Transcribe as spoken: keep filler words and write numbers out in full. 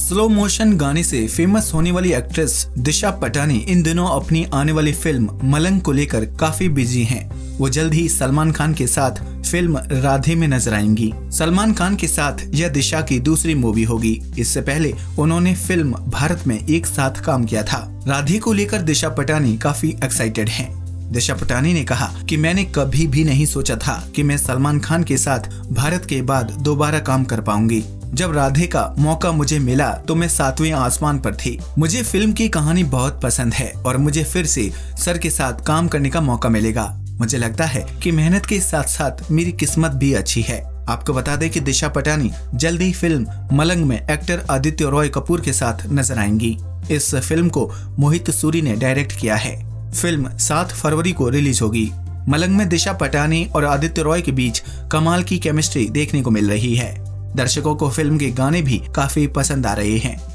Slow motion गाने से famous होने वाली एक्ट्रेस दिशा पटानी इन दिनों अपनी आने वाली फिल्म मलंग को लेकर काफी बिजी हैं। वो जल्द ही सलमान खान के साथ फिल्म राधे में नजर आएंगी। सलमान खान के साथ यह दिशा की दूसरी मूवी होगी। इससे पहले उन्होंने फिल्म भारत में एक साथ काम किया था। राधे को लेकर दिशा पटानी काफी एक्साइटेड हैं। दिशा पटानी ने कहा कि मैंने कभी भी नहीं सोचा था कि मैं सलमान खान के साथ भारत के बाद दोबारा काम कर पाऊंगी। जब राधे का मौका मुझे मिला तो मैं सातवें आसमान पर थी। मुझे फिल्म की कहानी बहुत पसंद है और मुझे फिर से सर के साथ काम करने का मौका मिलेगा। मुझे लगता है कि मेहनत के साथ साथ मेरी किस्मत भी अच्छी है। आपको बता दें कि दिशा पटानी जल्द ही फिल्म मलंग में एक्टर आदित्य रॉय कपूर के साथ नजर आएंगी। इस फिल्म को मोहित सूरी ने डायरेक्ट किया है। फिल्म सात फरवरी को रिलीज होगी। मलंग में दिशा पटानी और आदित्य रॉय के बीच कमाल की केमिस्ट्री देखने को मिल रही है। दर्शकों को फिल्म के गाने भी काफी पसंद आ रहे हैं।